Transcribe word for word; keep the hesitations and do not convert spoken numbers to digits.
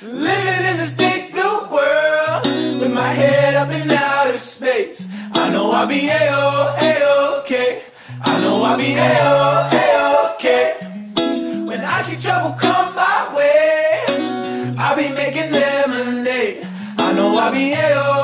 Living in this big blue world, with my head up in outer space. I know I'll be A-O, A-OK. I know I'll be A-O, A-OK. When I see trouble come my way, I'll be making lemonade. I know I'll be A-O.